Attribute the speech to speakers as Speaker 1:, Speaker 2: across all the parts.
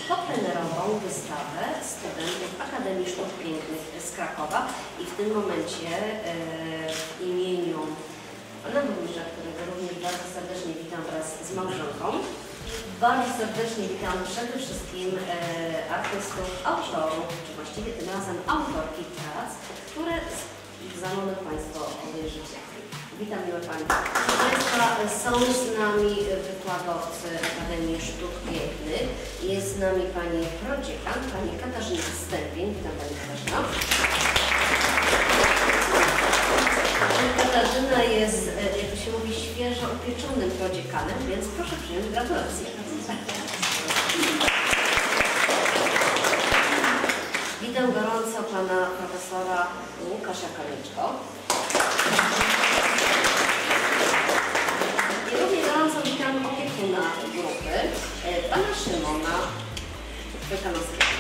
Speaker 1: poplenerował wystawę studentów Akademii Sztuk Pięknych z Krakowa i w tym momencie w imieniu pana burmistrza, którego również bardzo serdecznie witam wraz z małżonką, bardzo serdecznie witam przede wszystkim artystów, autorów, czy właściwie tym razem autorki prac, które za moment Państwo obejrzycie. Witam miłe Panie. Proszę Państwa, są z nami wykładowcy Akademii Sztuk Pięknych. Jest z nami Pani prodziekan, Pani Katarzyna Stępień. Witam Pani Katarzyna. Pani Katarzyna jest, jak to się mówi, świeżo upieczonym prodziekanem, więc proszę przyjąć gratulacje. Witam gorąco Pana Profesora Łukasza Konieczko. I równie gorąco witam opiekuna grupy, Pana Szymona Wykanowskiego.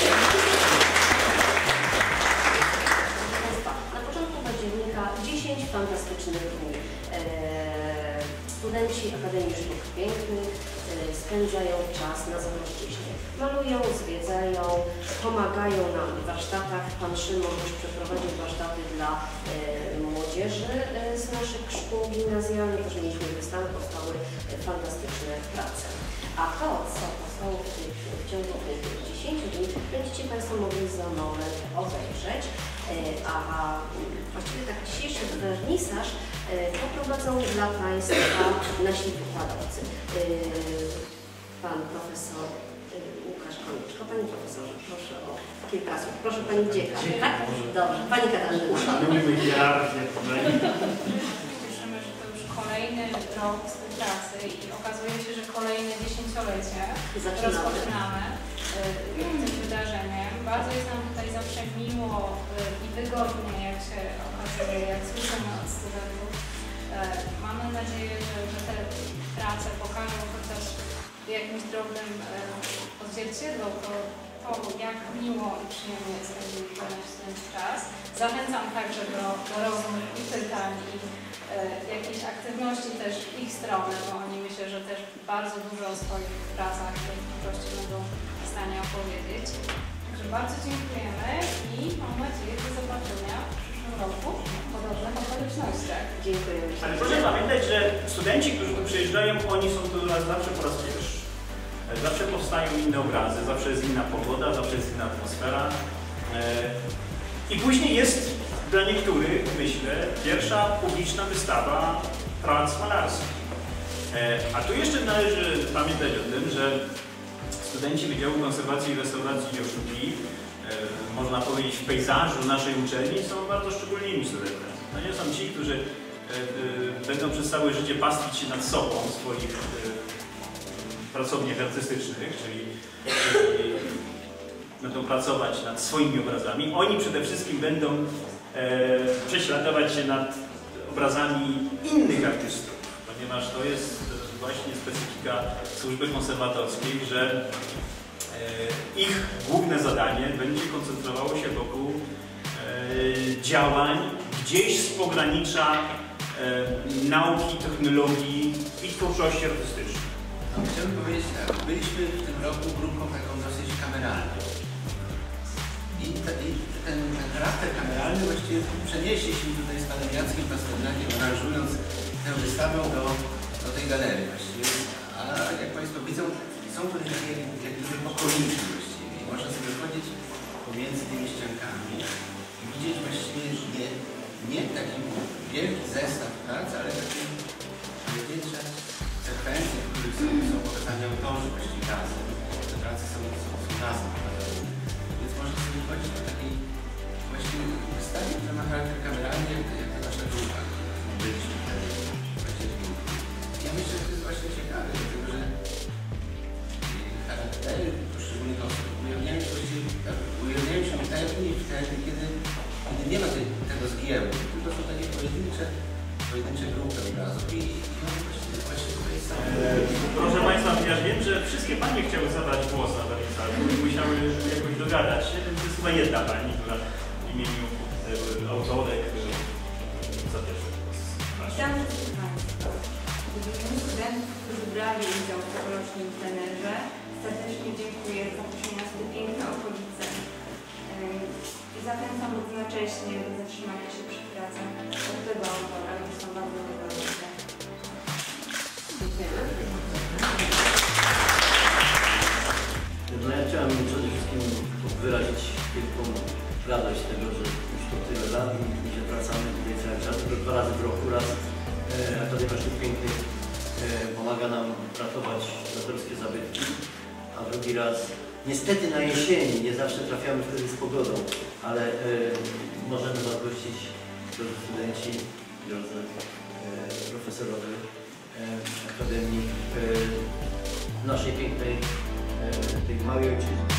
Speaker 1: Na początku października 10 fantastycznych dni. Studenci Akademii Sztuk Pięknych spędzają czas na Zamościeśnie. Malują, zwiedzają, pomagają nam w warsztatach. Pan Szymon już przeprowadził warsztaty dla młodzieży z naszych szkół gimnazjalnych. Też mieliśmy wystawę, powstały fantastyczne prace. A to, co powstało w ciągu tych 10 dni, będziecie Państwo mogli za moment obejrzeć. A właściwie tak dzisiejszy wernisaż poprowadzą dla Państwa nasi wykładowcy. Pan profesor Łukasz Konieczko. Panie profesorze, proszę o kilka słów. Proszę Pani dziekan, tak? Dobrze. Pani Katarzyna.
Speaker 2: Uszanujmy hierarchię tutaj.
Speaker 3: Cieszymy, że to już kolejny rok współpracy i okazuje się, że kolejne dziesięciolecie rozpoczynamy tym wydarzeniem. Bardzo jest nam tutaj zawsze miło i wygodnie, jak się okazuje, jak słyszymy od studentów. Mamy nadzieję, że te prace pokażą chociaż w jakimś drobnym odzwierciedlu to, jak miło i przyjemnie jest spędzić studenci czas. Zachęcam także do rozmów i pytań i jakiejś aktywności też w ich stronę, bo oni myślę, że też bardzo dużo o swoich pracach w przyszłości będą w stanie opowiedzieć. Także bardzo dziękujemy i mam nadzieję do zobaczenia w przyszłym roku w podobnych okolicznościach.
Speaker 1: Dziękuję.
Speaker 2: Ale proszę pamiętać, że studenci, którzy tu przyjeżdżają, oni są tu zawsze po raz pierwszy. Zawsze powstają inne obrazy, zawsze jest inna pogoda, zawsze jest inna atmosfera. I później jest dla niektórych, myślę, pierwsza publiczna wystawa prac malarskich. A tu jeszcze należy pamiętać o tym, że studenci Wydziału Konserwacji i Restauracji Dzieł Sztuki, można powiedzieć w pejzażu naszej uczelni, są bardzo szczególnymi studentami. To nie są ci, którzy będą przez całe życie pastwić się nad sobą w swoich pracowniach artystycznych, czyli będą pracować nad swoimi obrazami. Oni przede wszystkim będą prześladować się nad obrazami innych artystów, ponieważ to jest właśnie specyfika służby konserwatorskiej, że ich główne zadanie będzie koncentrowało się wokół działań gdzieś z pogranicza nauki, technologii i twórczości artystycznej.
Speaker 4: No, chciałbym powiedzieć tak, byliśmy w tym roku grupą taką dosyć kameralną. I ten charakter kameralny właściwie przenieśliśmy tutaj z panem Jackiem Pasternakiem, aranżując tę wystawę do tej galerii właściwie. A jak Państwo widzą, są to jak gdyby pokoiki właściwie. I można sobie chodzić pomiędzy tymi ściankami i widzieć właściwie nie taki wielki zestaw prac, ale takie pojedyncze sekwencje, w których są pokazani autorzy właściwie razem. Te prace są razem. Więc można sobie chodzić po takiej właśnie wystawie, która ma charakter kameralny, jak ta nasza grupa. Byliśmy wtedy właśnie. Ja myślę, że to jest właśnie ciekawe, dlatego że charaktery poszczególnych osób ujawniają się najlepiej wtedy, kiedy nie ma tego zgiełu, tylko są takie pojedyncze grupy obrazów i właśnie tutaj są.
Speaker 2: Proszę Państwa, ja wiem, że wszystkie Panie chciały zabrać głos na wernisażu i musiały jakoś dogadać się, więc jest chyba jedna Pani, która w imieniu autorek zabierze głos.
Speaker 5: Witamy wszystkich Państwa. W imieniu studentów, którzy brali udział w tegorocznym plenerze, serdecznie dziękuję za zaproszenie nas w te piękne okolice i zachęcam równocześnie do zatrzymania się przy pracach od tego autora, które są bardzo wygodne.
Speaker 1: Dziękujemy.
Speaker 6: No ja chciałem przede wszystkim wyrazić wielką radość z tego, że już to tyle lat i że wracamy tutaj cały czas, tylko 2 razy w roku. Raz Akademia Sztuk Pięknych pomaga nam ratować autorskie zabytki, a drugi raz niestety na jesieni, nie zawsze trafiamy wtedy z pogodą, ale możemy zaprosić, drodzy studenci, drodzy profesorowie Akademii naszej pięknej tej małej ojczyzny.